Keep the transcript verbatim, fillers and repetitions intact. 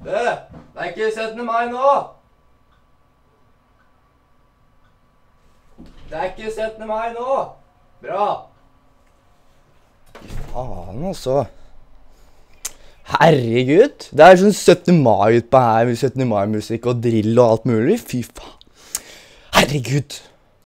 Du, det er ikke syttende mai nå! Det er ikke syttende mai nå! Bra! Faen, altså. Herregud. Det er sånn syttende mai utpå her med syttende mai-musikk og drill og alt mulig. Fy faen. Herregud.